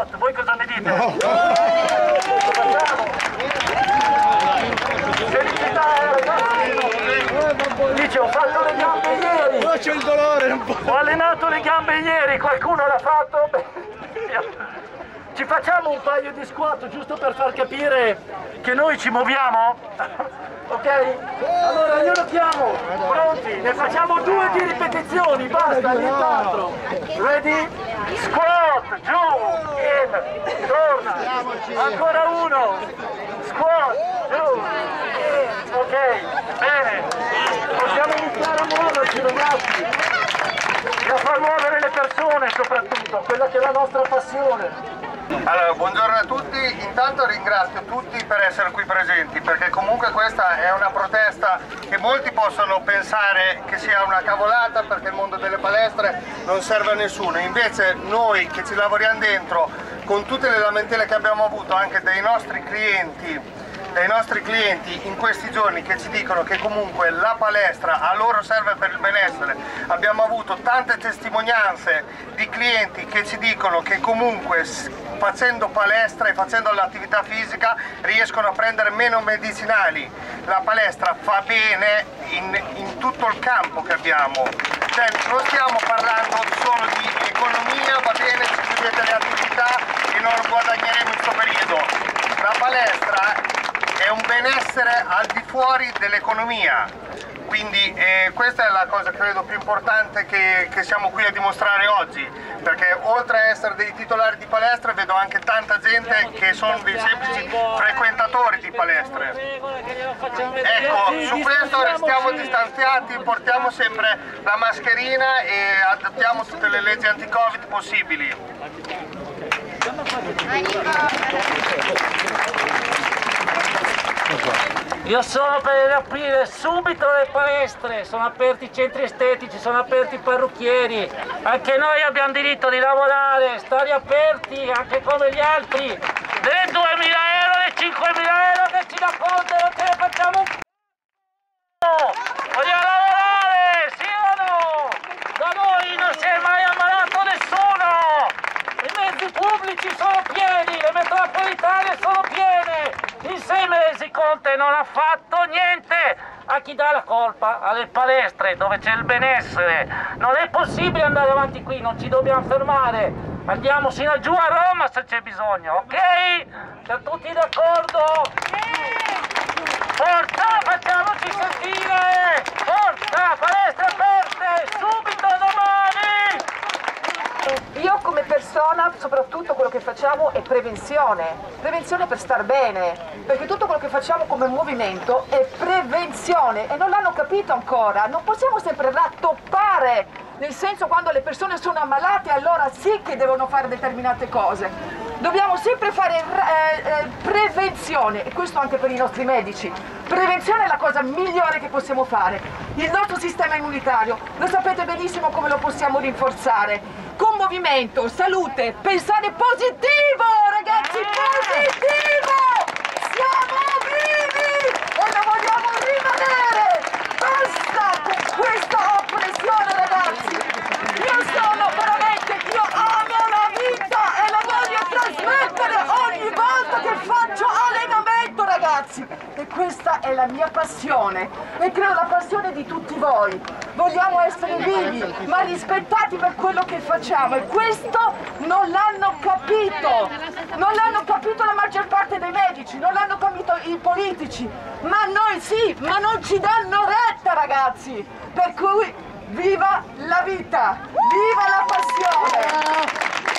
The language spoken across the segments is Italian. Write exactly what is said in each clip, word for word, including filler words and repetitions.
squat, voi cosa ne dite? No. Felicità ragazzi! Dice ho fatto le gambe ieri! No, c'è il dolore, non può. Ho allenato le gambe ieri, qualcuno l'ha fatto? Ci facciamo un paio di squat giusto per far capire che noi ci muoviamo? Ok? Allora io lo chiamo, pronti? Ne facciamo due di ripetizioni, basta, nient'altro. Ready? Squat, giù, in, torna. Ancora uno. Squat, giù, in. Ok, bene. Possiamo iniziare a muoverci ragazzi. E a far muovere le persone soprattutto, quella che è la nostra passione. Allora, buongiorno a tutti, intanto ringrazio tutti per essere qui presenti, perché comunque questa è una protesta che molti possono pensare che sia una cavolata perché il mondo delle palestre non serve a nessuno, invece noi che ci lavoriamo dentro, con tutte le lamentele che abbiamo avuto anche dai nostri clienti, dai nostri clienti in questi giorni che ci dicono che comunque la palestra a loro serve per il benessere, abbiamo avuto tante testimonianze di clienti che ci dicono che comunque facendo palestra e facendo l'attività fisica riescono a prendere meno medicinali. La palestra fa bene in, in tutto il campo che abbiamo, cioè non stiamo parlando solo di economia, va bene, ci chiudete le attività e non guadagneremo in questo periodo. La palestra è un benessere al di fuori dell'economia, quindi eh, questa è la cosa credo più importante che, che siamo qui a dimostrare oggi, perché oltre a essere dei titolari di palestre vedo anche tanta gente che sono dei semplici frequentatori di palestre. Ecco, su questo restiamo distanziati, portiamo sempre la mascherina e adottiamo tutte le leggi anti-Covid possibili. Io sono per riaprire subito le palestre, sono aperti i centri estetici, sono aperti i parrucchieri, anche noi abbiamo diritto di lavorare, stare aperti anche come gli altri. Le duemila euro, le cinquemila euro che ci dà Conte non ce le facciamo un c***o! Vogliamo lavorare, sì o no? Da noi non si è mai ammalato nessuno! I mezzi pubblici sono pieni, le metropolitane sono piene! In sei mesi Conte non ha fatto niente! A chi dà la colpa? Alle palestre dove c'è il benessere! Non è possibile andare avanti qui, non ci dobbiamo fermare! Andiamo sino a giù a Roma se c'è bisogno, ok? Siamo tutti d'accordo? Forza, facciamoci sentire! Forza, palestre aperte! Subito domani! Io come persona, soprattutto quello che facciamo è prevenzione, prevenzione per star bene, perché tutto quello che facciamo come movimento è prevenzione e non l'hanno capito ancora, non possiamo sempre rattoppare, nel senso quando le persone sono ammalate allora sì che devono fare determinate cose, dobbiamo sempre fare eh, eh, prevenzione e questo anche per i nostri medici, prevenzione è la cosa migliore che possiamo fare, il nostro sistema immunitario, lo sapete benissimo come lo possiamo rinforzare. Con movimento, salute, pensare positivo, ragazzi, positivo! Siamo vivi e lo vogliamo rimanere! Basta con questa oppressione, ragazzi! Io sono veramente, io amo la vita e la voglio trasmettere ogni volta che faccio allenamento, ragazzi! E questa è la mia passione e credo la passione di tutti voi. Vogliamo essere vivi, ma rispettati per quello che facciamo e questo non l'hanno capito, non l'hanno capito la maggior parte dei medici, non l'hanno capito i politici, ma noi sì, ma non ci danno retta ragazzi, per cui viva la vita, viva la passione!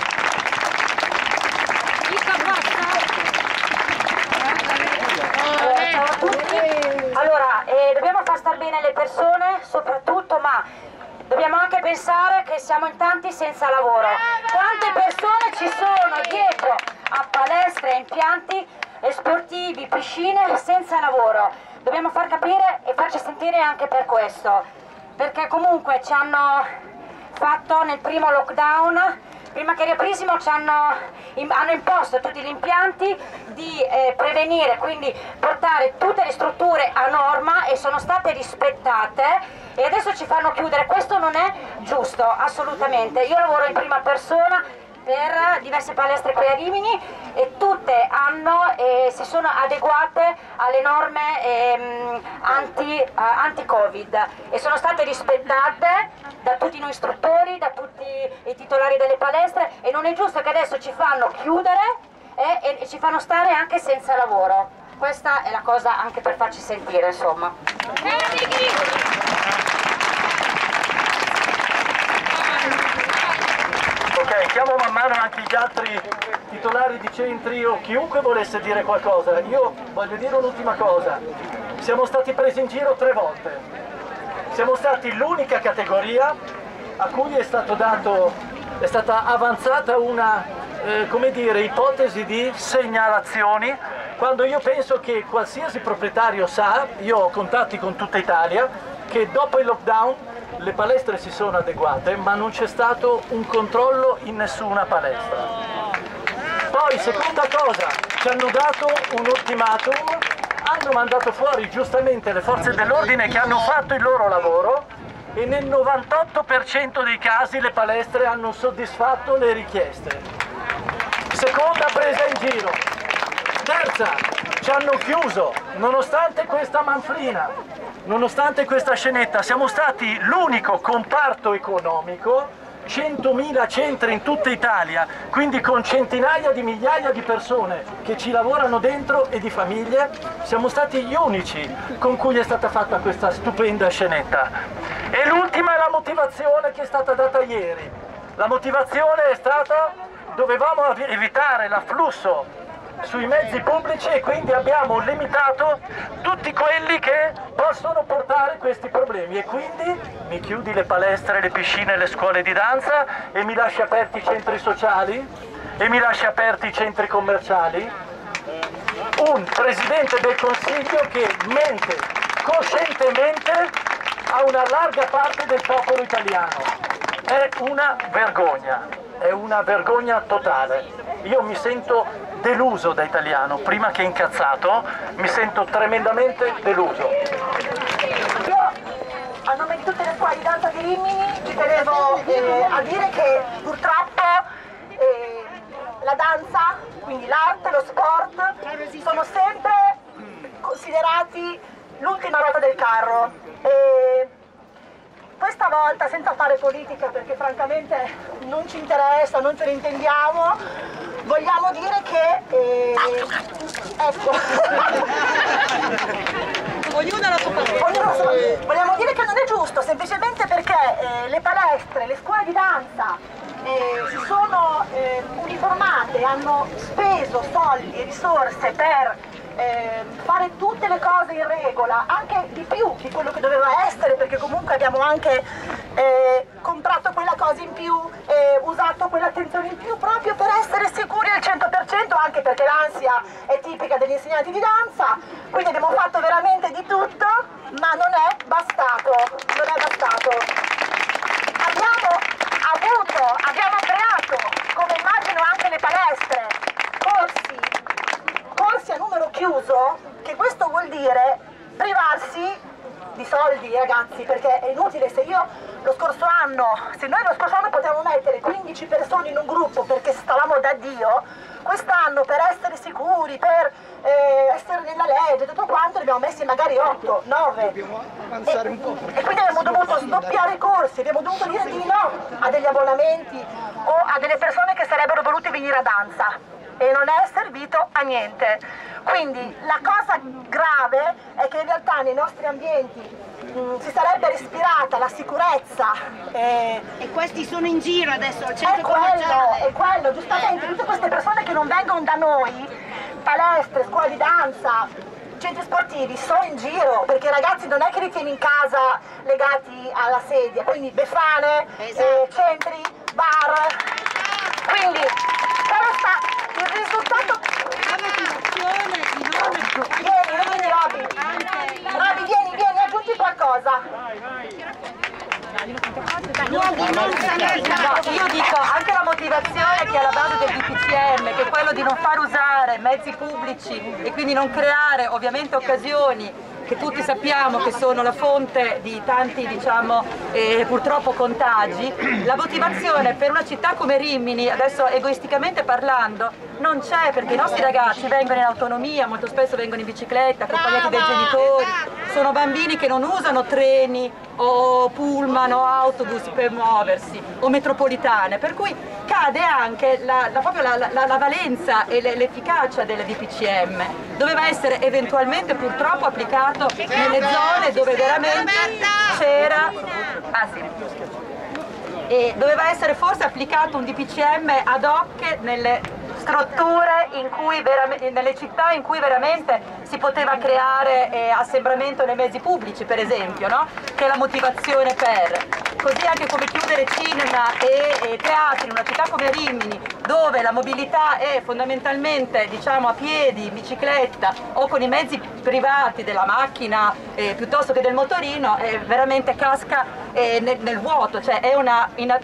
Ciao a tutti. Allora, eh, dobbiamo far star bene le persone, soprattutto, ma dobbiamo anche pensare che siamo in tanti senza lavoro. Quante persone ci sono dietro a palestre, impianti sportivi, piscine senza lavoro? Dobbiamo far capire e farci sentire anche per questo, perché comunque ci hanno fatto nel primo lockdown, prima che riaprissimo ci hanno, hanno imposto tutti gli impianti di eh, prevenire, quindi portare tutte le strutture a norma e sono state rispettate e adesso ci fanno chiudere. Questo non è giusto, assolutamente. Io lavoro in prima persona, per diverse palestre qui a Rimini e tutte hanno e si sono adeguate alle norme ehm, anti, eh, anti-Covid e sono state rispettate da tutti noi istruttori, da tutti i titolari delle palestre, e non è giusto che adesso ci fanno chiudere e, e ci fanno stare anche senza lavoro. Questa è la cosa anche per farci sentire, insomma. Ok, chiamo man mano anche gli altri titolari di centri o chiunque volesse dire qualcosa. Io voglio dire un'ultima cosa. Siamo stati presi in giro tre volte. Siamo stati l'unica categoria a cui è stato dato, è stata avanzata una, eh, come dire, ipotesi di segnalazioni, quando io penso che qualsiasi proprietario sa, io ho contatti con tutta Italia, che dopo il lockdown le palestre si sono adeguate, ma non c'è stato un controllo in nessuna palestra. Poi, seconda cosa, ci hanno dato un ultimatum, hanno mandato fuori giustamente le forze dell'ordine che hanno fatto il loro lavoro e nel novantotto per cento dei casi le palestre hanno soddisfatto le richieste. Seconda presa in giro. Terza, ci hanno chiuso, nonostante questa manfrina, nonostante questa scenetta. Siamo stati l'unico comparto economico, centomila centri in tutta Italia, quindi con centinaia di migliaia di persone che ci lavorano dentro e di famiglie, siamo stati gli unici con cui è stata fatta questa stupenda scenetta. E l'ultima è la motivazione che è stata data ieri. La motivazione è stata: dovevamo evitare l'afflusso sui mezzi pubblici e quindi abbiamo limitato tutti quelli che possono portare questi problemi, e quindi mi chiudi le palestre, le piscine, le scuole di danza e mi lasci aperti i centri sociali e mi lasci aperti i centri commerciali. Un Presidente del Consiglio che mente coscientemente a una larga parte del popolo italiano. È una vergogna, è una vergogna totale. Io mi sento deluso da italiano, prima che incazzato, mi sento tremendamente deluso. Io, a nome di tutte le scuole di danza di Rimini, ci tenevo eh, a dire che purtroppo eh, la danza, quindi l'arte, lo sport, sono sempre considerati l'ultima ruota del carro. E questa volta, senza fare politica, perché francamente non ci interessa, non ce ne intendiamo, vogliamo dire che eh, ecco ognuno la sua parola. Vogliamo dire che non è giusto, semplicemente perché eh, le palestre, le scuole di danza eh, si sono eh, uniformate, hanno speso soldi e risorse per Eh, fare tutte le cose in regola, anche di più di quello che doveva essere, perché comunque abbiamo anche eh, comprato quella cosa in più, eh, usato quell'attenzione in più proprio per essere sicuri al cento per cento, anche perché l'ansia è tipica degli insegnanti di danza, quindi abbiamo fatto veramente di tutto, ma non è bastato, non è bastato. Abbiamo avuto, abbiamo creato, come immagino anche le palestre, corsi corsi a numero chiuso, che questo vuol dire privarsi di soldi, ragazzi, perché è inutile. Se io lo scorso anno, se noi lo scorso anno potevamo mettere quindici persone in un gruppo perché stavamo da Dio, quest'anno per essere sicuri, per eh, essere nella legge, tutto quanto, ne abbiamo messi magari otto, nove. E, e quindi abbiamo dovuto sdoppiare i corsi, abbiamo dovuto dire di no a degli abbonamenti o a delle persone che sarebbero volute venire a danza. E non è servito a niente. Quindi la cosa grave è che in realtà nei nostri ambienti mh, si sarebbe respirata la sicurezza. E, e questi sono in giro adesso al è centro quello, commerciale. è quello, giustamente, tutte queste persone che non vengono da noi, palestre, scuole di danza, centri sportivi, sono in giro, perché i ragazzi non è che li tieni in casa legati alla sedia, quindi befane, esatto. eh, centri, bar, quindi però sta il risultato. Vieni, vieni Roby, Roby vieni, vieni, aggiungi qualcosa. No, io dico anche la motivazione che è alla base del D P C M, che è quello di non far usare mezzi pubblici e quindi non creare ovviamente occasioni che tutti sappiamo che sono la fonte di tanti, diciamo, eh, purtroppo contagi, la motivazione per una città come Rimini, adesso egoisticamente parlando, non c'è, perché i nostri ragazzi vengono in autonomia, molto spesso vengono in bicicletta, accompagnati dai genitori, sono bambini che non usano treni o pullman o autobus per muoversi, o metropolitane, per cui cade anche la, la, proprio la, la, la valenza e l'efficacia delle D P C M. Doveva essere eventualmente purtroppo applicato nelle zone dove veramente c'era... Ah, sì. E doveva essere forse applicato un D P C M ad hoc nelle strutture in cui nelle città in cui veramente si poteva creare eh, assembramento nei mezzi pubblici, per esempio, no? Che è la motivazione per. Così anche come chiudere cinema e, e teatri in una città come Rimini, dove la mobilità è fondamentalmente, diciamo, a piedi, in bicicletta o con i mezzi privati della macchina eh, piuttosto che del motorino, eh, veramente casca eh, nel, nel vuoto, cioè è un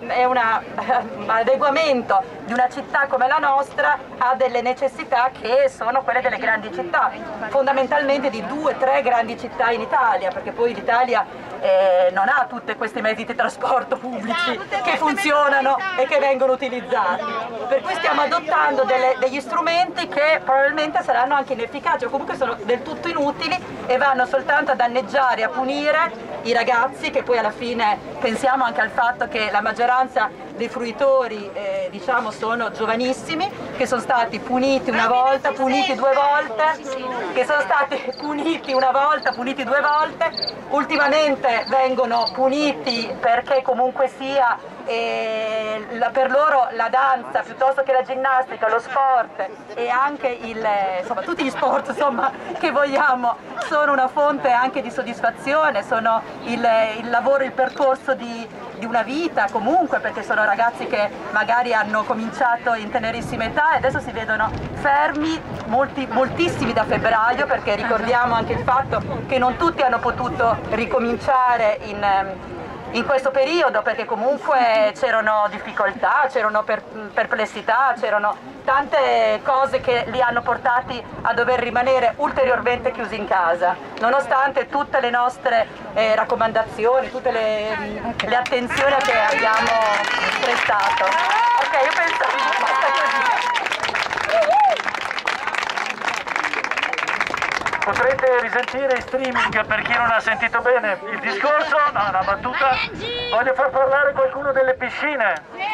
adeguamento di una città come la nostra a delle necessità che sono quelle delle grandi città, fondamentalmente di due, tre grandi città in Italia, perché poi l'Italia eh, non ha tutti questi mezzi di trasporto pubblici che funzionano e che vengono utilizzati. Per cui stiamo adottando delle, degli strumenti che probabilmente saranno anche inefficaci o comunque sono del tutto inutili e vanno soltanto a danneggiare, a punire i ragazzi, che poi alla fine pensiamo anche al fatto che la maggioranza dei fruitori eh, diciamo sono giovanissimi, che sono stati puniti una volta, puniti due volte, che sono stati puniti una volta, puniti due volte, ultimamente vengono puniti perché comunque sia eh, la, per loro la danza piuttosto che la ginnastica, lo sport e anche il, insomma, tutti gli sport insomma, che vogliamo sono una fonte anche di soddisfazione, sono il, il lavoro, il percorso di di una vita comunque, perché sono ragazzi che magari hanno cominciato in tenerissima età e adesso si vedono fermi, molti, moltissimi da febbraio, perché ricordiamo anche il fatto che non tutti hanno potuto ricominciare in, in questo periodo, perché comunque c'erano difficoltà, c'erano per, perplessità, c'erano tante cose che li hanno portati a dover rimanere ulteriormente chiusi in casa, nonostante tutte le nostre eh, raccomandazioni, tutte le, le attenzioni che abbiamo prestato. Ok, io pensavo, basta così. Potrete risentire in streaming per chi non ha sentito bene il discorso, no, una battuta. Voglio far parlare qualcuno delle piscine.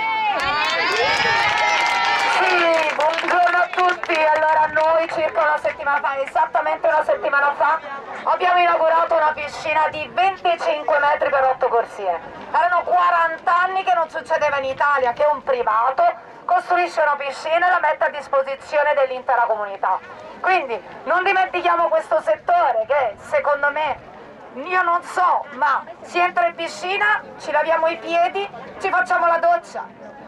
Sì, buongiorno a tutti. Allora noi circa una settimana fa, esattamente una settimana fa, abbiamo inaugurato una piscina di venticinque metri per otto corsie. Erano quaranta anni che non succedeva in Italia che un privato costruisce una piscina e la mette a disposizione dell'intera comunità. Quindi non dimentichiamo questo settore che secondo me, io non so, ma si entra in piscina, ci laviamo i piedi, ci facciamo la doccia,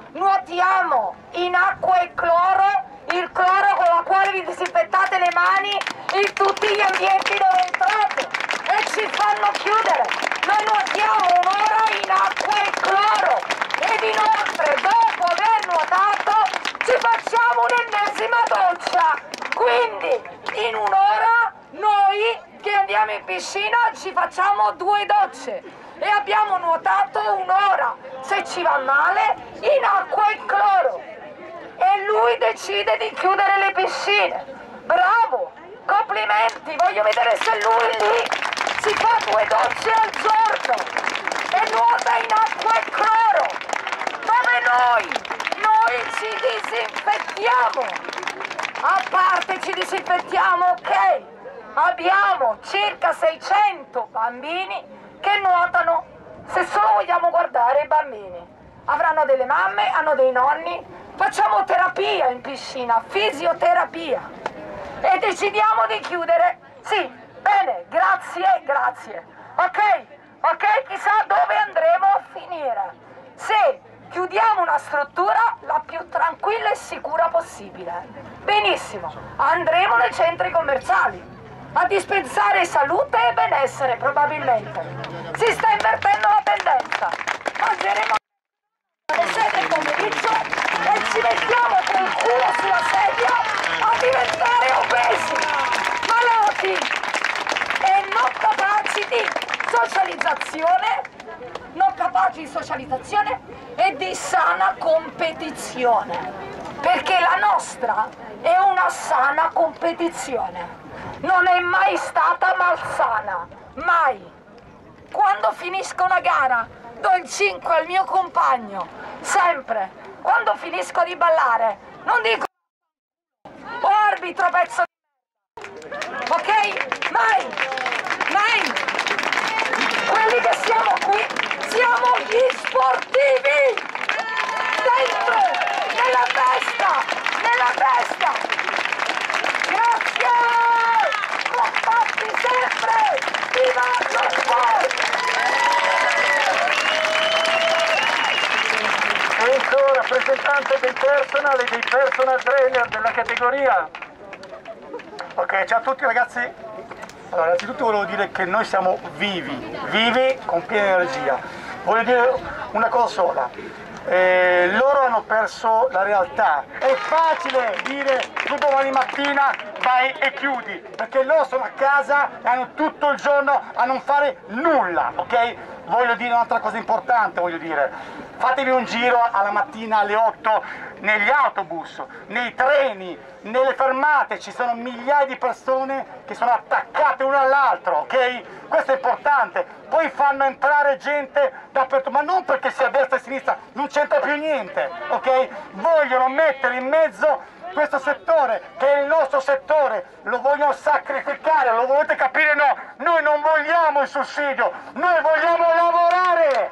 nuotiamo in acqua e cloro, il cloro con la quale vi disinfettate le mani in tutti gli ambienti dove entrate e ci fanno chiudere. Noi nuotiamo un'ora in acqua e cloro ed inoltre dopo aver nuotato ci facciamo un'ennesima doccia. Quindi in un'ora noi che andiamo in piscina ci facciamo due docce e abbiamo nuotato un'ora, se ci va male, in acqua e cloro. E lui decide di chiudere le piscine. Bravo, complimenti, voglio vedere se lui lì si fa due docce al giorno e nuota in acqua e cloro. Dove noi, noi ci disinfettiamo. A parte ci disinfettiamo, ok, abbiamo circa seicento bambini che nuotano, se solo vogliamo guardare i bambini. Avranno delle mamme, hanno dei nonni, facciamo terapia in piscina, fisioterapia. E decidiamo di chiudere, sì, bene, grazie, grazie. Ok, ok, chissà dove andremo a finire. Se chiudiamo una struttura la più tranquilla e sicura possibile. Benissimo, andremo nei centri commerciali a dispensare salute e benessere probabilmente. Si sta invertendo la tendenza. Mangeremo alle sette del pomeriggio e ci mettiamo col culo sulla sedia a diventare obesi, malati e non oggi di socializzazione e di sana competizione, perché la nostra è una sana competizione, non è mai stata malsana, mai. Quando finisco una gara do il cinque al mio compagno, sempre. Quando finisco di ballare non dico "oh arbitro pezzo di merda", ok? Mai, mai. Quelli che siamo qui siamo gli sportivi, dentro, nella festa, nella festa. Grazie, compatti sempre, viva lo sport! Enzo, rappresentante del personal e dei personal trainer della categoria. Ok, ciao a tutti ragazzi. Allora, innanzitutto volevo dire che noi siamo vivi, vivi con piena energia. Voglio dire una cosa sola. Eh, loro hanno perso la realtà. È facile dire tu domani mattina vai e chiudi, perché loro sono a casa e hanno tutto il giorno a non fare nulla, ok? Voglio dire un'altra cosa importante, voglio dire, fatevi un giro alla mattina alle otto negli autobus, nei treni, nelle fermate, ci sono migliaia di persone che sono attaccate l'una all'altro, ok? Questo è importante. Poi fanno entrare gente dappertutto, ma non perché sia a destra e a sinistra, non c'entra più niente, ok? Vogliono mettere in mezzo questo settore, che è il nostro settore, lo vogliono sacrificare, lo volete capire? No, noi non vogliamo il sussidio, noi vogliamo lavorare!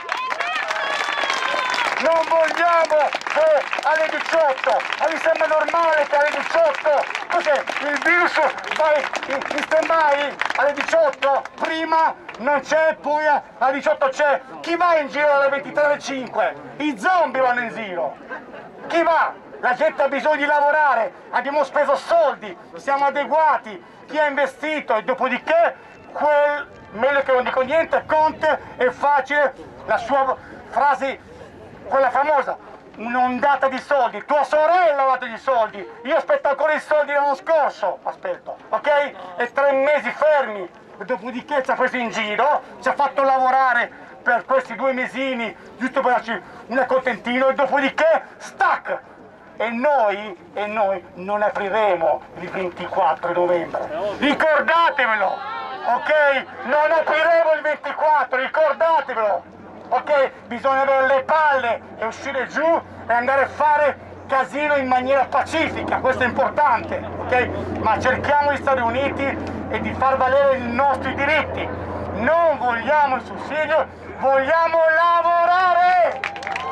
Non vogliamo che alle diciotto, a mi sembra normale che alle diciotto, cos'è, il virus va in, in stand-by alle diciotto, prima non c'è, poi alle diciotto c'è. Chi va in giro alle ventitré alle cinque? I zombie vanno in giro. Chi va? La gente ha bisogno di lavorare, abbiamo speso soldi, siamo adeguati, chi ha investito e dopodiché quel, meglio che non dico niente, Conte è facile, la sua frase, quella famosa, un'ondata di soldi, tua sorella ha dato i soldi, io aspetto ancora i soldi dell'anno scorso, aspetto, ok? E tre mesi fermi, e dopodiché ci ha preso in giro, ci ha fatto lavorare per questi due mesini, giusto per darci un accontentino, e dopodiché, stack! E noi, e noi non apriremo il ventiquattro novembre, ricordatevelo, ok? Non apriremo il ventiquattro, ricordatevelo, ok? Bisogna avere le palle e uscire giù e andare a fare casino in maniera pacifica, questo è importante, ok? Ma cerchiamo di stare uniti e di far valere i nostri diritti, non vogliamo il sussidio, vogliamo lavorare!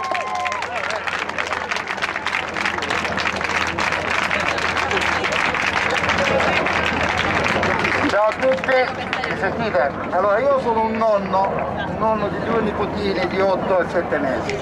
Ciao a tutti, mi sentite? Allora io sono un nonno, un nonno di due nipotini di otto e sette mesi.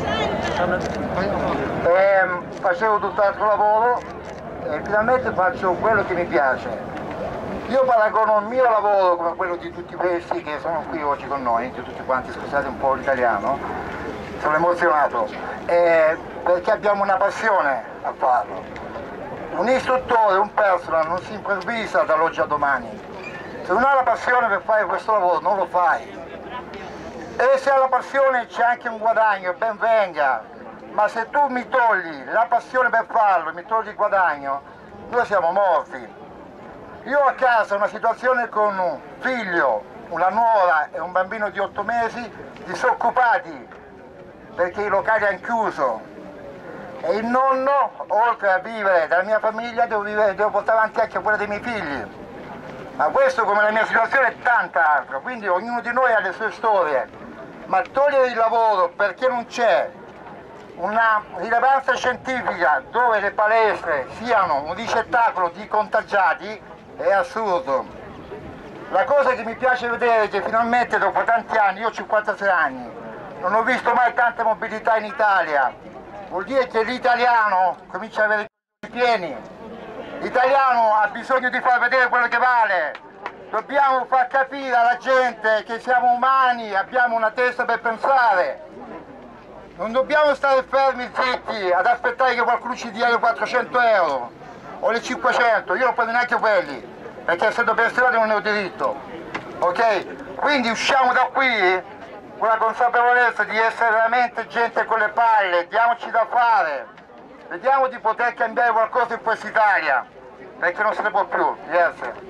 E facevo tutt'altro lavoro e finalmente faccio quello che mi piace. Io paragono il mio lavoro come quello di tutti questi che sono qui oggi con noi, di tutti quanti, scusate un po' l'italiano, sono emozionato, eh, perché abbiamo una passione a farlo. Un istruttore, un personal non si improvvisa dall'oggi a domani. Se non hai la passione per fare questo lavoro non lo fai. E se hai la passione c'è anche un guadagno, ben venga. Ma se tu mi togli la passione per farlo, mi togli il guadagno, noi siamo morti. Io ho a casa una situazione con un figlio, una nuora e un bambino di otto mesi disoccupati perché i locali hanno chiuso. E il nonno, oltre a vivere dalla mia famiglia, devo, vivere, devo portare avanti anche quella dei miei figli. Ma questo, come la mia situazione, è tanta altra, quindi ognuno di noi ha le sue storie. Ma togliere il lavoro perché non c'è una rilevanza scientifica dove le palestre siano un ricettacolo di contagiati è assurdo. La cosa che mi piace vedere è che finalmente dopo tanti anni, io ho cinquantasei anni, non ho visto mai tanta mobilità in Italia. Vuol dire che l'italiano comincia ad avere i pieni. L'italiano ha bisogno di far vedere quello che vale. Dobbiamo far capire alla gente che siamo umani, abbiamo una testa per pensare. Non dobbiamo stare fermi zitti ad aspettare che qualcuno ci dia le quattrocento euro o le cinquecento, io non prendo neanche quelli, perché essendo pensionato non ne ho diritto. Ok? Quindi usciamo da qui una consapevolezza di essere veramente gente con le palle, diamoci da fare, vediamo di poter cambiare qualcosa in questa Italia, perché non se ne può più. Grazie.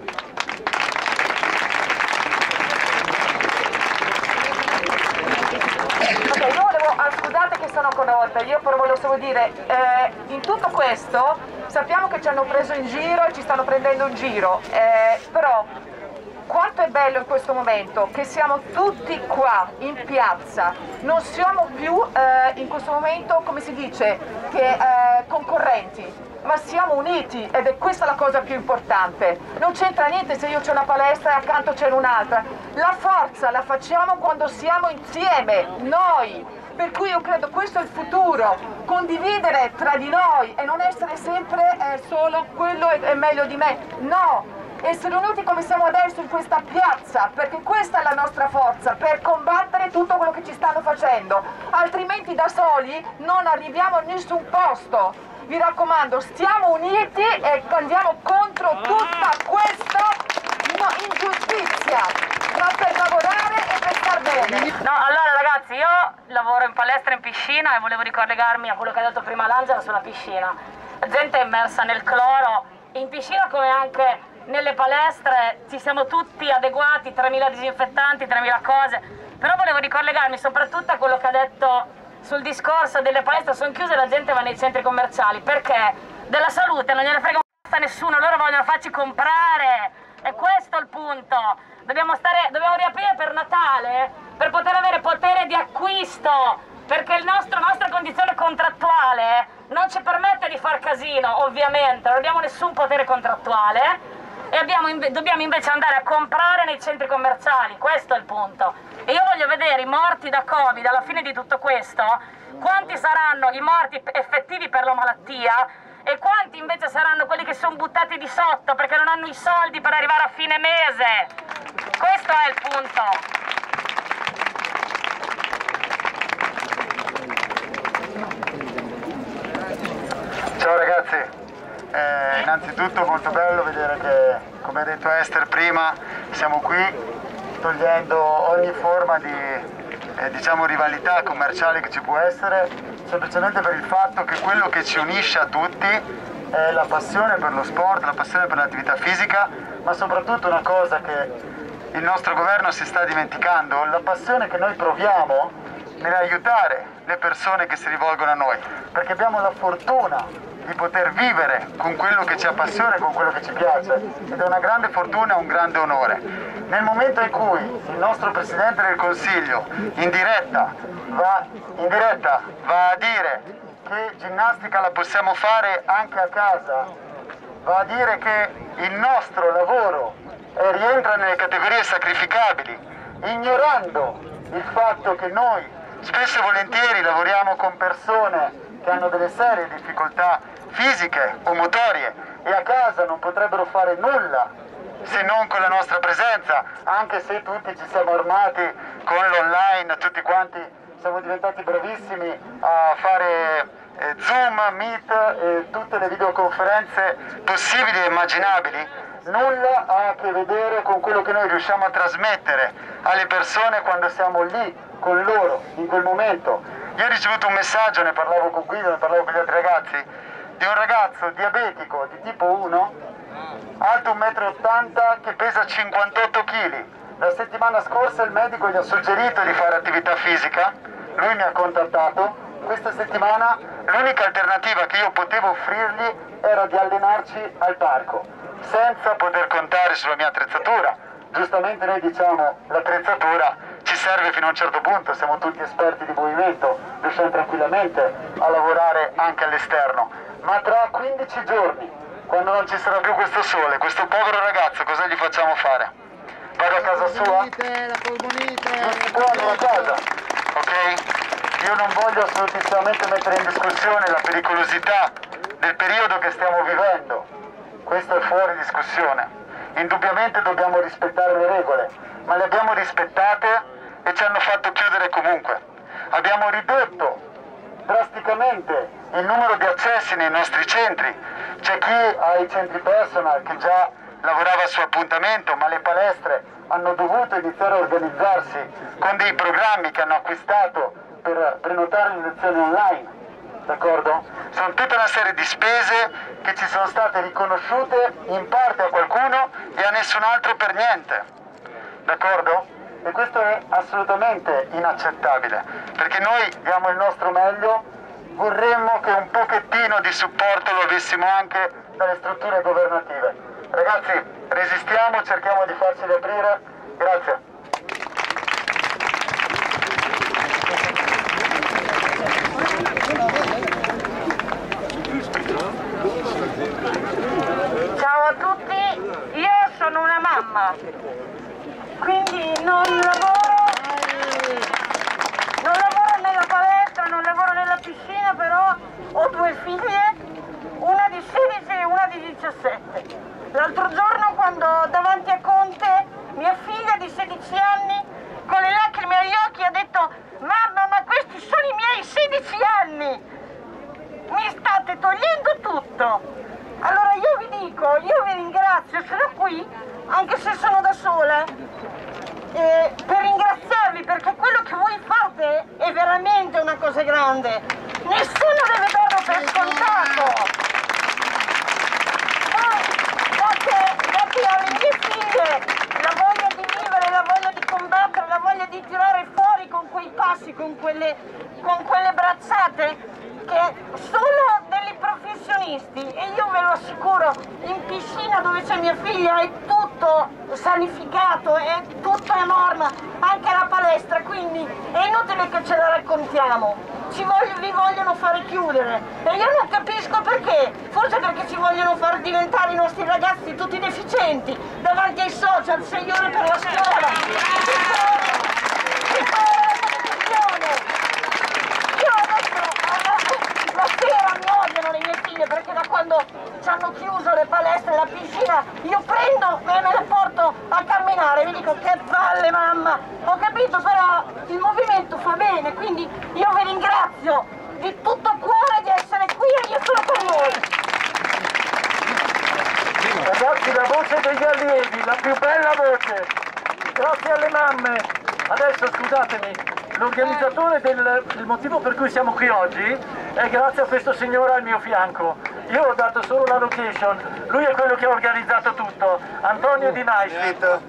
Ok, io volevo, ah, scusate che sono coinvolta, io però volevo solo dire, eh, in tutto questo sappiamo che ci hanno preso in giro e ci stanno prendendo in giro, eh, però quanto è bello in questo momento che siamo tutti qua in piazza, non siamo più eh, in questo momento, come si dice, che, eh, concorrenti, ma siamo uniti ed è questa la cosa più importante. Non c'entra niente se io c'ho una palestra e accanto c'è un'altra, la forza la facciamo quando siamo insieme, noi. Per cui io credo questo è il futuro, condividere tra di noi e non essere sempre eh, solo quello è, è meglio di me, no! Essere uniti come siamo adesso in questa piazza, perché questa è la nostra forza per combattere tutto quello che ci stanno facendo, altrimenti da soli non arriviamo a nessun posto. Vi raccomando, stiamo uniti e andiamo contro tutta questa no, ingiustizia, ma per lavorare e per star bene. No, allora ragazzi, io lavoro in palestra in piscina e volevo ricollegarmi a quello che ha detto prima l'Angela sulla piscina. La gente è immersa nel cloro, in piscina come anche nelle palestre ci siamo tutti adeguati, tremila disinfettanti, tremila cose, però volevo ricollegarmi soprattutto a quello che ha detto sul discorso delle palestre, sono chiuse e la gente va nei centri commerciali, perché della salute non gliene frega un cazzo a nessuno, loro vogliono farci comprare, e questo è il punto. Dobbiamo, stare, dobbiamo riaprire per Natale per poter avere potere di acquisto, perché il nostro, la nostra condizione contrattuale non ci permette di far casino, ovviamente, non abbiamo nessun potere contrattuale e abbiamo, dobbiamo invece andare a comprare nei centri commerciali, questo è il punto. E io voglio vedere i morti da Covid alla fine di tutto questo, quanti saranno i morti effettivi per la malattia e quanti invece saranno quelli che sono buttati di sotto perché non hanno i soldi per arrivare a fine mese. Questo è il punto. Ciao ragazzi, eh, innanzitutto molto bello vedere che, come ha detto Esther prima, siamo qui togliendo ogni forma di eh, diciamo rivalità commerciale che ci può essere, semplicemente per il fatto che quello che ci unisce a tutti è la passione per lo sport, la passione per l'attività fisica, ma soprattutto una cosa che il nostro governo si sta dimenticando, la passione che noi proviamo nell'aiutare le persone che si rivolgono a noi, perché abbiamo la fortuna di poter vivere con quello che ci appassiona e con quello che ci piace, ed è una grande fortuna e un grande onore. Nel momento in cui il nostro Presidente del Consiglio in diretta va, in diretta va a dire che ginnastica la possiamo fare anche a casa, va a dire che il nostro lavoro eh, rientra nelle categorie sacrificabili, ignorando il fatto che noi spesso e volentieri lavoriamo con persone che hanno delle serie difficoltà fisiche o motorie e a casa non potrebbero fare nulla se non con la nostra presenza, anche se tutti ci siamo armati con l'online, tutti quanti siamo diventati bravissimi a fare eh, Zoom, Meet e tutte le videoconferenze possibili e immaginabili, nulla ha a che vedere con quello che noi riusciamo a trasmettere alle persone quando siamo lì con loro in quel momento. Io ho ricevuto un messaggio, ne parlavo con Guido, ne parlavo con gli altri ragazzi, di un ragazzo diabetico di tipo uno, alto un metro e ottanta, che pesa cinquantotto chili. La settimana scorsa il medico gli ha suggerito di fare attività fisica, lui mi ha contattato, questa settimana l'unica alternativa che io potevo offrirgli era di allenarci al parco, senza poter contare sulla mia attrezzatura. Giustamente noi diciamo l'attrezzatura ci serve fino a un certo punto, siamo tutti esperti di movimento, riusciamo tranquillamente a lavorare anche all'esterno, ma tra quindici giorni, quando non ci sarà più questo sole, questo povero ragazzo cosa gli facciamo fare? Vado a casa sua? Non si può andare a casa, ok? Io non voglio assolutissimamente mettere in discussione la pericolosità del periodo che stiamo vivendo, questo è fuori discussione. Indubbiamente dobbiamo rispettare le regole, ma le abbiamo rispettate e ci hanno fatto chiudere comunque. Abbiamo ridotto drasticamente il numero di accessi nei nostri centri. C'è chi ha i centri personal che già lavorava su appuntamento, ma le palestre hanno dovuto iniziare a organizzarsi con dei programmi che hanno acquistato per prenotare le lezioni online, d'accordo? Sono tutta una serie di spese che ci sono state riconosciute in parte a qualcuno e a nessun altro per niente, d'accordo? E questo è assolutamente inaccettabile, perché noi diamo il nostro meglio, vorremmo che un pochettino di supporto lo avessimo anche dalle strutture governative. Ragazzi, resistiamo, cerchiamo di farci riaprire. Grazie. Ciao a tutti, io sono una mamma, quindi non lavoro, non lavoro nella palestra, non lavoro nella piscina, però ho due figlie, una di sedici e una di diciassette. L'altro giorno, quando davanti a Conte, mia figlia di sedici anni, con le lacrime agli occhi, ha detto: mamma, ma questi sono i miei sedici anni! Mi state togliendo tutto! Allora io vi dico, io vi ringrazio, sono qui, anche se sono da sola, eh, per ringraziarvi, perché quello che voi fate è veramente una cosa grande. Nessuno deve darlo per scontato. Date alle mie figlie la voglia di vivere, la voglia di combattere, la voglia di tirare fuori con quei passi, con quelle, con quelle bracciate, che sono degli professionisti, e io ve lo assicuro, in piscina dove c'è mia figlia è tutto sanificato, è tutto a norma, anche la palestra, quindi è inutile che ce la raccontiamo. Ci voglio, vi vogliono fare chiudere e io non capisco perché, forse perché ci vogliono far diventare i nostri ragazzi tutti deficienti davanti ai social, sei ore per la scuola, io adesso la sera mi odiano le mie figlie perché da quando ci hanno chiuso le palestre e la piscina io prendo e me le porto a camminare, vi dico che palle mamma, ho capito, però il movimento fa bene, quindi io vi ringrazio di tutto cuore di essere qui e io sono con voi. Ragazzi, la voce degli allievi, la più bella voce, grazie alle mamme. Adesso scusatemi, l'organizzatore del il motivo per cui siamo qui oggi è grazie a questo signore al mio fianco. Io ho dato solo la location, lui è quello che ha organizzato tutto, Antonio Di Naisvit.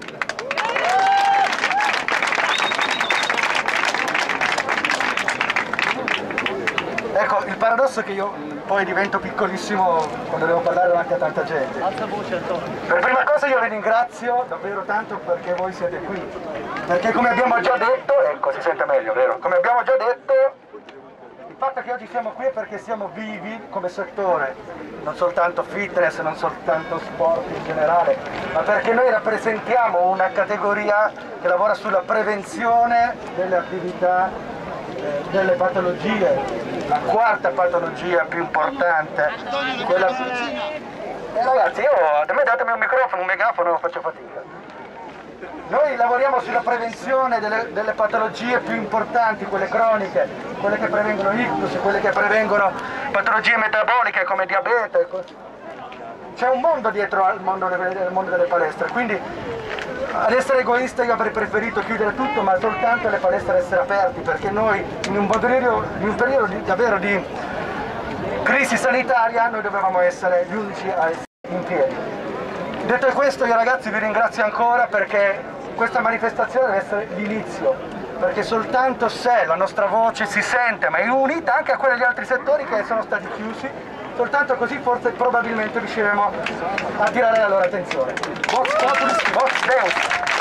Ecco, il paradosso è che io poi divento piccolissimo quando devo parlare davanti a tanta gente. Alza voce, Antonio. Per prima cosa io vi ringrazio davvero tanto perché voi siete qui. Perché come abbiamo già detto, ecco, si sente meglio, vero? Come abbiamo già detto, il fatto che oggi siamo qui è perché siamo vivi come settore, non soltanto fitness, non soltanto sport in generale, ma perché noi rappresentiamo una categoria che lavora sulla prevenzione delle attività, eh, delle patologie. La quarta patologia più importante, quella... Eh, ragazzi, io, da me datemi un microfono, un megafono, faccio fatica. Noi lavoriamo sulla prevenzione delle, delle patologie più importanti, quelle croniche, quelle che prevengono ictus, quelle che prevengono patologie metaboliche come diabete. C'è un mondo dietro al mondo, al mondo delle palestre, quindi ad essere egoista io avrei preferito chiudere tutto, ma soltanto le palestre essere aperti, perché noi in un periodo, in un periodo di, davvero di crisi sanitaria noi dovevamo essere gli unici a essere in piedi. Detto questo, io ragazzi vi ringrazio ancora perché questa manifestazione deve essere l'inizio, perché soltanto se la nostra voce si sente, ma è unita anche a quella degli altri settori che sono stati chiusi, soltanto così forse probabilmente riusciremo a attirare la loro attenzione. Vox Populis, Vox Deus.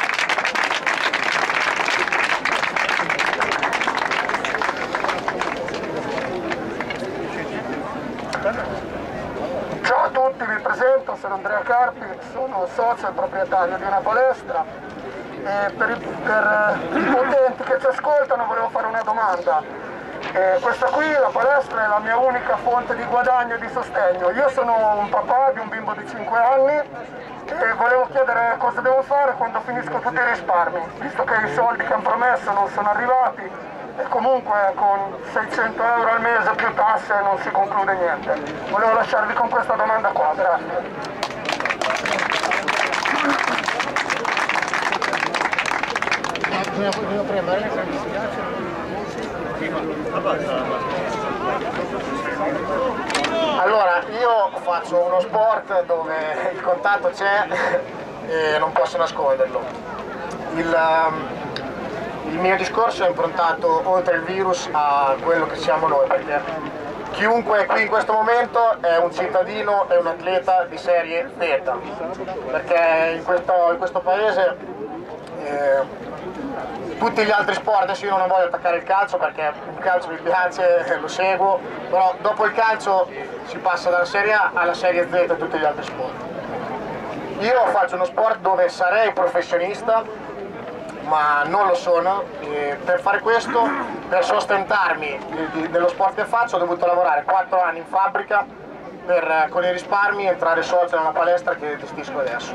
Ciao a tutti, mi presento, sono Andrea Carpi, sono socio e proprietario di una palestra e per, i, per i potenti che ci ascoltano volevo fare una domanda. Eh, questa qui, la palestra, è la mia unica fonte di guadagno e di sostegno. Io sono un papà di un bimbo di cinque anni e volevo chiedere cosa devo fare quando finisco tutti i risparmi, visto che i soldi che hanno promesso non sono arrivati e comunque con seicento euro al mese più tasse non si conclude niente. Volevo lasciarvi con questa domanda qua, grazie. Allora, io faccio uno sport dove il contatto c'è e non posso nasconderlo. Il, il mio discorso è improntato oltre il virus a quello che siamo noi, perché chiunque qui in questo momento è un cittadino e un atleta di serie Z, perché in questo, in questo paese eh, tutti gli altri sport, adesso io non voglio attaccare il calcio perché il calcio mi piace, lo seguo, però dopo il calcio si passa dalla Serie A alla Serie Z e tutti gli altri sport. Io faccio uno sport dove sarei professionista, ma non lo sono, e per fare questo, per sostentarmi nello sport che faccio, ho dovuto lavorare quattro anni in fabbrica per con i risparmi entrare socio nella palestra che gestisco adesso.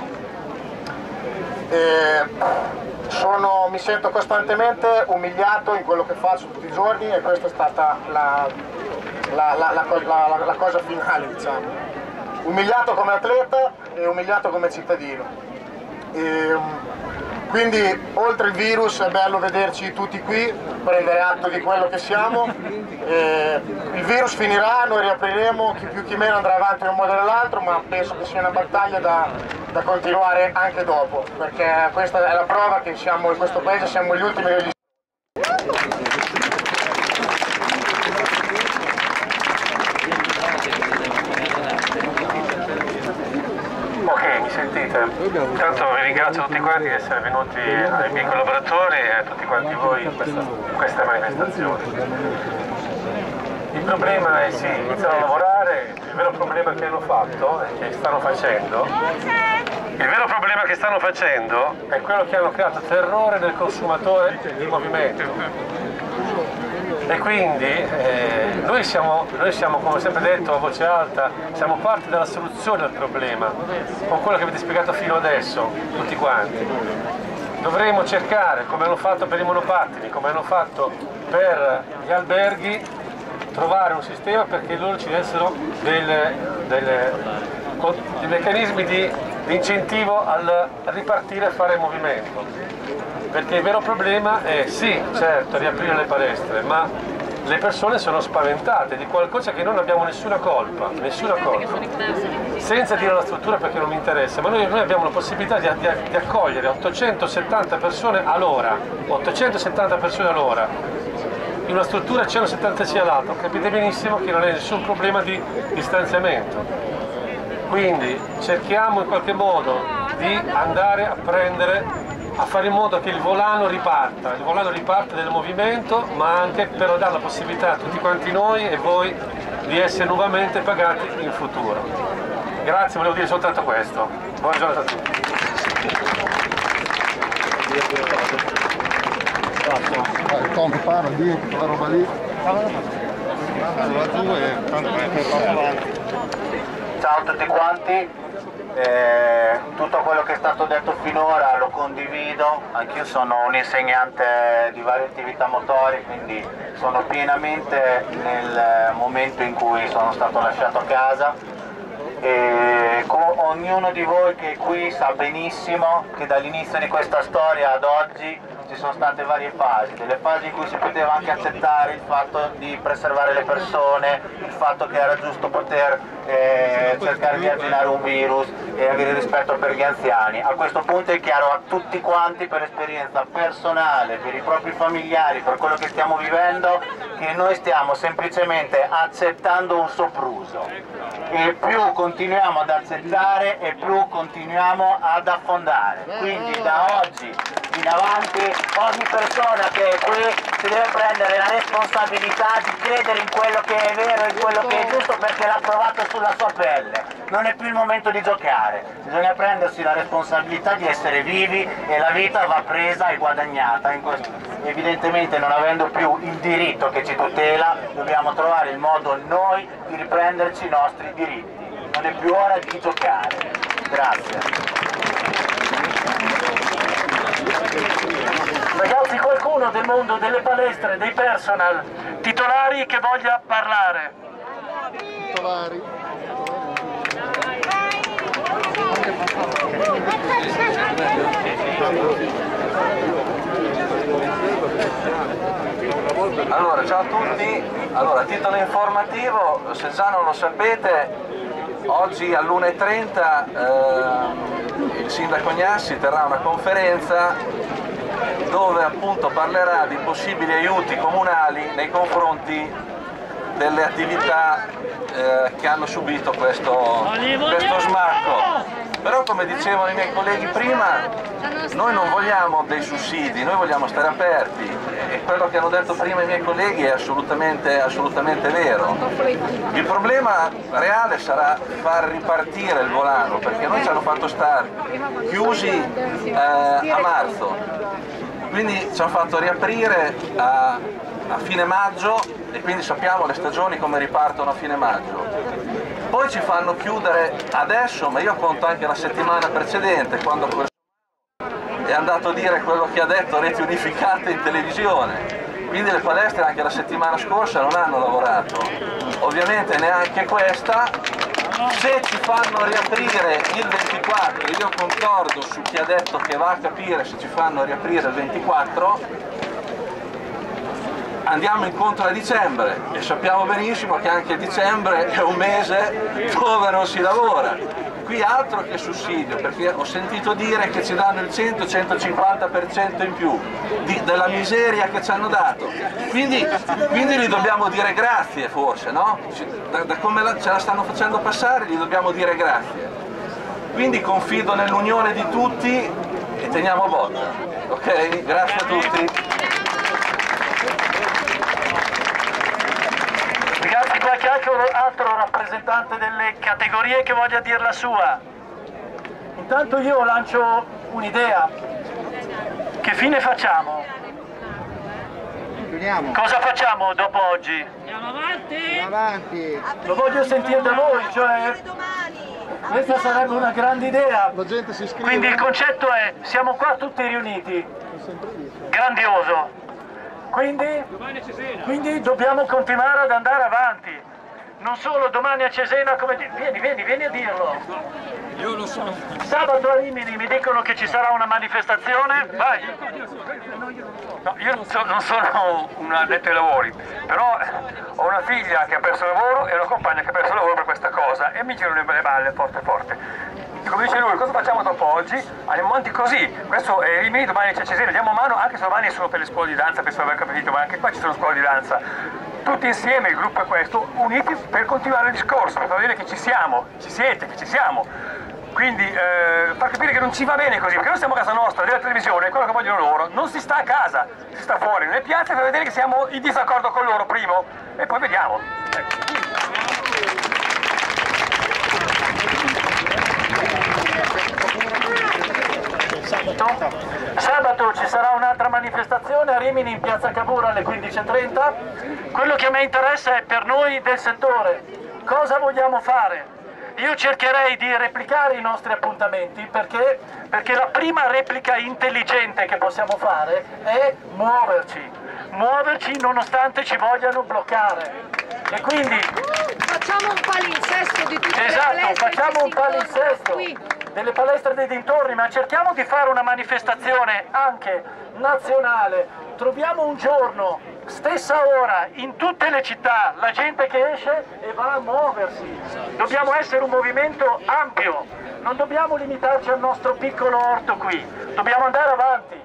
E sono, mi sento costantemente umiliato in quello che faccio tutti i giorni e questa è stata la, la, la, la, la, la cosa finale, diciamo. Umiliato come atleta e umiliato come cittadino. E, quindi oltre il virus è bello vederci tutti qui, prendere atto di quello che siamo. E il virus finirà, noi riapriremo, chi più chi meno andrà avanti in un modo o nell'altro, ma penso che sia una battaglia da, da continuare anche dopo, perché questa è la prova che siamo in questo paese, siamo gli ultimi degli Ok, mi sentite? Intanto vi ringrazio tutti quanti di essere venuti, ai miei collaboratori e a tutti quanti voi in questa, in questa manifestazione. Il problema è sì, iniziano a lavorare, il vero problema che hanno fatto e che stanno facendo, il vero problema che stanno facendo è quello che hanno creato terrore nel consumatore di movimento. E quindi eh, noi, siamo, noi siamo, come ho sempre detto a voce alta, siamo parte della soluzione al problema, con quello che avete spiegato fino adesso, tutti quanti. Dovremo cercare, come hanno fatto per i monopattini, come hanno fatto per gli alberghi, trovare un sistema perché loro ci dessero delle, delle, dei meccanismi di, di incentivo al ripartire e fare movimento. Perché il vero problema è sì, certo, riaprire le palestre, ma le persone sono spaventate di qualcosa che non abbiamo nessuna colpa, nessuna colpa. Senza dire alla struttura perché non mi interessa, ma noi, noi abbiamo la possibilità di, di, di accogliere ottocentosettanta persone all'ora, ottocentosettanta persone all'ora. In una struttura centosettantasei all'altro, capite benissimo che non è nessun problema di distanziamento. Quindi cerchiamo in qualche modo di andare a prendere, a fare in modo che il volano riparta, il volano riparte del movimento, ma anche per dare la possibilità a tutti quanti noi e voi di essere nuovamente pagati in futuro. Grazie, volevo dire soltanto questo. Buona giornata a tutti. Il Tom che parla, lì, quella roba lì. Allora tu e tanto vai avanti. Ciao a tutti quanti. Eh, tutto quello che è stato detto finora lo condivido, anch'io sono un insegnante di varie attività motorie, quindi sono pienamente nel momento in cui sono stato lasciato a casa e ognuno di voi che è qui sa benissimo che dall'inizio di questa storia ad oggi ci sono state varie fasi, delle fasi in cui si poteva anche accettare il fatto di preservare le persone, il fatto che era giusto poter eh, cercare di arginare un virus e avere rispetto per gli anziani. A questo punto è chiaro a tutti quanti, per esperienza personale, per i propri familiari, per quello che stiamo vivendo, che noi stiamo semplicemente accettando un sopruso e più continuiamo ad accettare e più continuiamo ad affondare. Quindi da oggi in avanti ogni persona che è qui si deve prendere la responsabilità di credere in quello che è vero e in quello che è giusto, perché l'ha provato sulla sua pelle. Non è più il momento di giocare, bisogna prendersi la responsabilità di essere vivi e la vita va presa e guadagnata. In questo, evidentemente non avendo più il diritto che ci tutela, dobbiamo trovare il modo noi di riprenderci i nostri diritti. Non è più ora di giocare. Grazie. Ragazzi, qualcuno del mondo delle palestre, dei personal titolari che voglia parlare? Titolari. Allora, ciao a tutti. Allora, titolo informativo, se già non lo sapete, oggi all'una e trenta eh, il sindaco Gnassi terrà una conferenza dove appunto parlerà di possibili aiuti comunali nei confronti delle attività eh, che hanno subito questo, questo smacco. Però, come dicevano i miei colleghi prima, noi non vogliamo dei sussidi, noi vogliamo stare aperti, e quello che hanno detto prima i miei colleghi è assolutamente, assolutamente vero. Il problema reale sarà far ripartire il volano, perché noi ci hanno fatto stare chiusi eh, a marzo, quindi ci hanno fatto riaprire a, a fine maggio, e quindi sappiamo le stagioni come ripartono a fine maggio. Poi ci fanno chiudere adesso, ma io conto anche la settimana precedente, quando è andato a dire quello che ha detto Reti Unificate in televisione. Quindi le palestre anche la settimana scorsa non hanno lavorato. Ovviamente neanche questa. Se ci fanno riaprire il ventiquattro, io concordo su chi ha detto che va a capire se ci fanno riaprire il ventiquattro, andiamo incontro a dicembre, e sappiamo benissimo che anche dicembre è un mese dove non si lavora. Qui altro che sussidio, perché ho sentito dire che ci danno il cento centocinquanta per cento in più di, della miseria che ci hanno dato. Quindi, quindi gli dobbiamo dire grazie, forse, no? Da, da come la, ce la stanno facendo passare gli dobbiamo dire grazie. Quindi confido nell'unione di tutti e teniamo botta. Ok? Grazie a tutti. Ragazzi, qualche altro rappresentante delle categorie che voglia dire la sua? Intanto io lancio un'idea. Che fine facciamo? Chiudiamo. Cosa facciamo dopo oggi? Andiamo avanti! Andiamo avanti. Lo voglio sentire da voi, cioè questa sarebbe una grande idea. La gente si iscrive. Quindi il concetto è, siamo qua tutti riuniti. Grandioso. Quindi, quindi dobbiamo continuare ad andare avanti, non solo domani a Cesena, come di... vieni, vieni, vieni a dirlo. Io lo so. Sabato a Rimini mi dicono che ci sarà una manifestazione, vai. No, io non, so, non sono un addetto ai lavori, però ho una figlia che ha perso il lavoro e una compagna che ha perso il lavoro per questa cosa, e mi girano le balle forte forte. Come dice lui, cosa facciamo dopo oggi? Andiamo avanti così, questo è Rimini, domani c'è Cesena, diamo mano, anche se domani sono per le scuole di danza, penso di aver capito, ma anche qua ci sono scuole di danza. Tutti insieme, il gruppo è questo, uniti per continuare il discorso, per far vedere che ci siamo, ci siete, che ci siamo. Quindi eh, far capire che non ci va bene così, perché noi siamo a casa nostra, della televisione, è quello che vogliono loro, non si sta a casa, si sta fuori, nelle piazze, per vedere che siamo in disaccordo con loro primo, e poi vediamo. Ecco. Sabato ci sarà un'altra manifestazione a Rimini in piazza Cavour alle quindici e trenta. Quello che a me interessa è per noi del settore, cosa vogliamo fare? Io cercherei di replicare i nostri appuntamenti, perché, perché la prima replica intelligente che possiamo fare è muoverci, muoverci nonostante ci vogliano bloccare. E quindi facciamo un palinsesto di tutte esatto, le palestre, facciamo un palinsesto qui. delle palestre dei dintorni, ma cerchiamo di fare una manifestazione anche nazionale. Troviamo un giorno, stessa ora, in tutte le città, la gente che esce e va a muoversi. Dobbiamo essere un movimento ampio, non dobbiamo limitarci al nostro piccolo orto qui, dobbiamo andare avanti.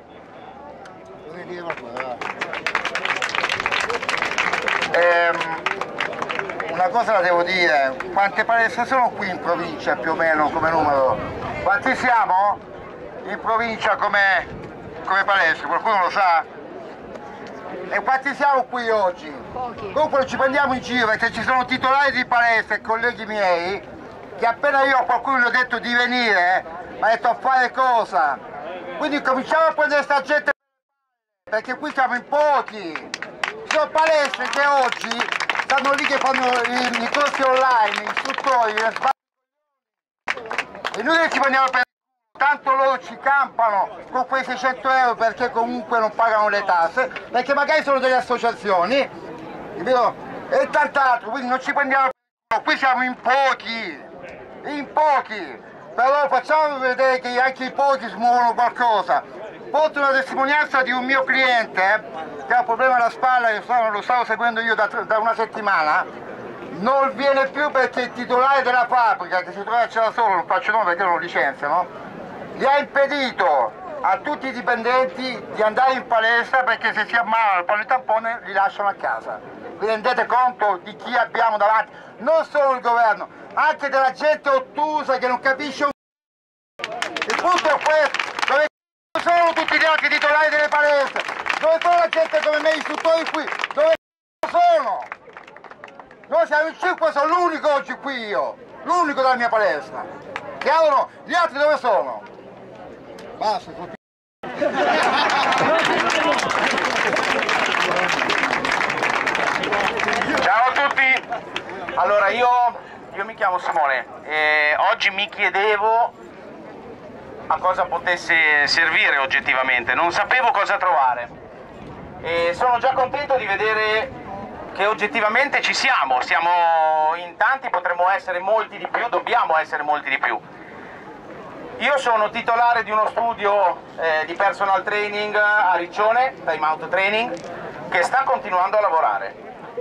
Ehm, una cosa la devo dire, quante palestre sono qui in provincia più o meno come numero? Quanti siamo in provincia come, come palestre? Qualcuno lo sa? E quanti siamo qui oggi? Pochi. Comunque ci prendiamo in giro, perché ci sono titolari di palestre, colleghi miei, che appena io a qualcuno gli ho detto di venire, mi ha detto a fare cosa? Quindi cominciamo a prendere sta gente, perché qui siamo in pochi. Ci sono palestre che oggi stanno lì che fanno i, i corsi online, gli istruttori, le e noi che ci prendiamo per tanto loro ci campano con quei seicento euro perché comunque non pagano le tasse, perché magari sono delle associazioni, capito? E tant'altro, quindi non ci prendiamo per qui siamo in pochi, in pochi. però facciamo vedere che anche i pochi smuovono qualcosa. Porto una testimonianza di un mio cliente eh, che ha un problema alla spalla, che lo stavo seguendo io da, da una settimana, non viene più perché il titolare della fabbrica, che si trova c'era solo, non faccio nome perché non licenziano, gli ha impedito a tutti i dipendenti di andare in palestra perché se si ammalano fanno il tampone li lasciano a casa. Vi rendete conto di chi abbiamo davanti? Non solo il governo, anche della gente ottusa che non capisce un il punto è questo, dove sono tutti gli altri titolari delle palestre? Dove sono la gente come me, istruttori qui? Dove sono? Noi siamo in cinque, sono l'unico oggi qui io, l'unico della mia palestra. Chiaro o no? Gli altri dove sono? Basta, ciao a tutti, allora io, io mi chiamo Simone e oggi mi chiedevo a cosa potesse servire oggettivamente, non sapevo cosa trovare e sono già contento di vedere che oggettivamente ci siamo, siamo in tanti, potremmo essere molti di più, dobbiamo essere molti di più. Io sono titolare di uno studio eh, di personal training a Riccione, Time Out Training, che sta continuando a lavorare.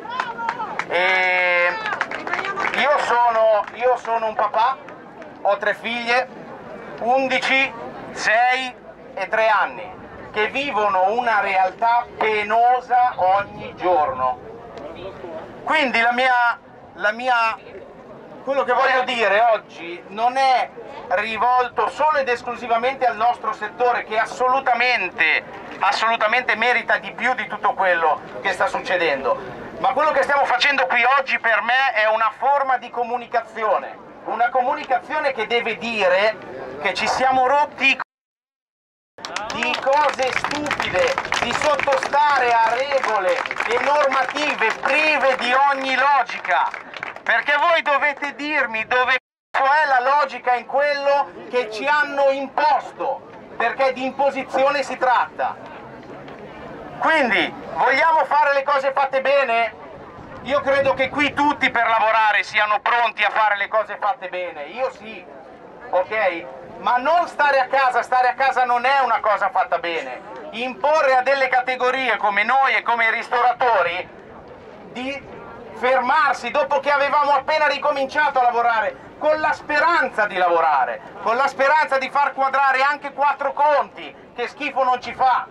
E io sono, io sono un papà, ho tre figlie, undici, sei e tre anni, che vivono una realtà penosa ogni giorno. Quindi la mia, la mia, quello che voglio dire oggi non è rivolto solo ed esclusivamente al nostro settore, che assolutamente, assolutamente merita di più di tutto quello che sta succedendo, ma quello che stiamo facendo qui oggi per me è una forma di comunicazione, una comunicazione che deve dire che ci siamo rotti di cose stupide, di sottostare a regole e normative prive di ogni logica, perché voi dovete dirmi dove è la logica in quello che ci hanno imposto, perché di imposizione si tratta. Quindi vogliamo fare le cose fatte bene? Io credo che qui tutti per lavorare siano pronti a fare le cose fatte bene, io sì, ok? Ma non stare a casa, stare a casa non è una cosa fatta bene. Imporre a delle categorie come noi e come i ristoratori di fermarsi dopo che avevamo appena ricominciato a lavorare, con la speranza di lavorare, con la speranza di far quadrare anche quattro conti, che schifo non ci fa.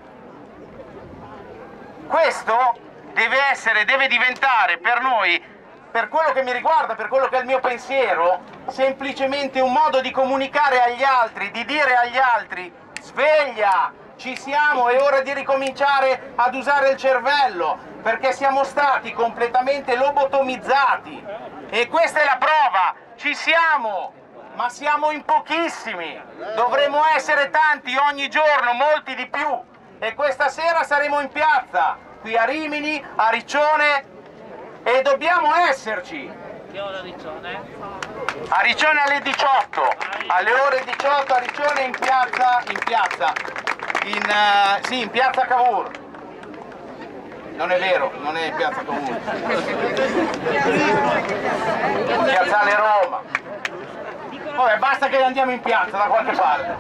Questo deve essere, deve diventare per noi, per quello che mi riguarda, per quello che è il mio pensiero, semplicemente un modo di comunicare agli altri, di dire agli altri: sveglia, ci siamo, è ora di ricominciare ad usare il cervello, perché siamo stati completamente lobotomizzati. E questa è la prova, ci siamo, ma siamo in pochissimi, dovremo essere tanti ogni giorno, molti di più. E questa sera saremo in piazza, qui a Rimini, a Riccione, e dobbiamo esserci. Che ora Riccione? A Riccione alle diciotto, alle ore diciotto a Riccione in piazza, in piazza, in, uh, sì, in piazza Cavour. Non è vero, non è in piazza Cavour. Piazzale Roma. Vabbè, basta che andiamo in piazza da qualche parte.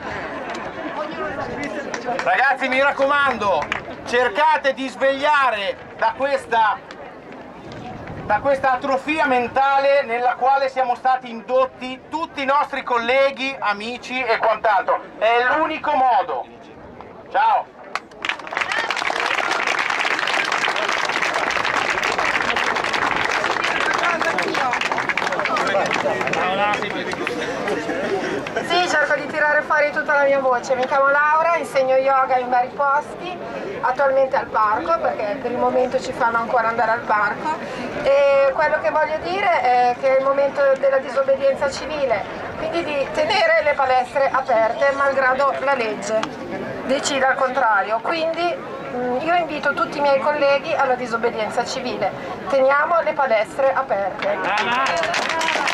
Ragazzi, mi raccomando, cercate di svegliare da questa, da questa atrofia mentale nella quale siamo stati indotti tutti i nostri colleghi, amici e quant'altro. È l'unico modo. Ciao! Sì, cerco di tirare fuori tutta la mia voce. Mi chiamo Laura, insegno yoga in vari posti, attualmente al parco, perché per il momento ci fanno ancora andare al parco. E quello che voglio dire è che è il momento della disobbedienza civile, quindi di tenere le palestre aperte malgrado la legge decida al contrario. Quindi io invito tutti i miei colleghi alla disobbedienza civile. Teniamo le palestre aperte.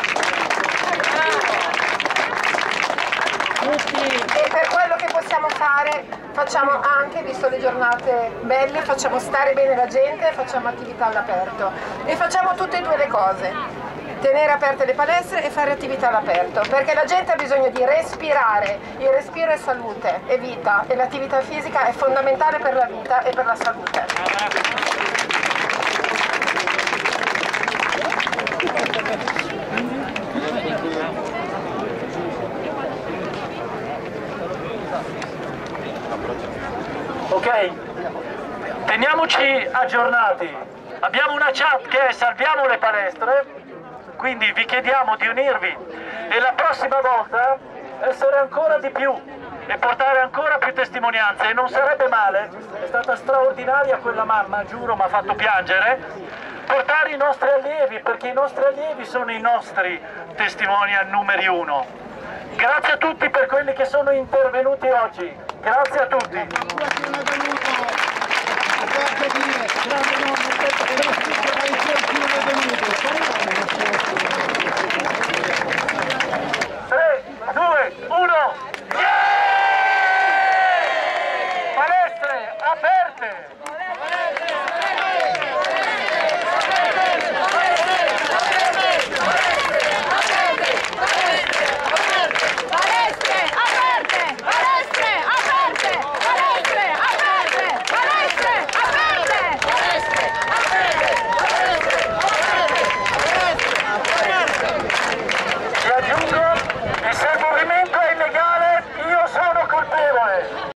E per quello che possiamo fare, facciamo anche, visto le giornate belle, facciamo stare bene la gente, facciamo attività all'aperto e facciamo tutte e due le cose. tenere aperte le palestre e fare attività all'aperto, perché la gente ha bisogno di respirare, il respiro è salute, è vita e l'attività fisica è fondamentale per la vita e per la salute. Ok, teniamoci aggiornati. Abbiamo una chat che è Salviamo le Palestre, quindi vi chiediamo di unirvi e la prossima volta essere ancora di più e portare ancora più testimonianze. E non sarebbe male, è stata straordinaria quella mamma, giuro, mi ha fatto piangere, portare i nostri allievi, perché i nostri allievi sono i nostri testimonial numeri uno. Grazie a tutti per quelli che sono intervenuti oggi, grazie a tutti. tre, due, uno, yeah! Palestre aperte!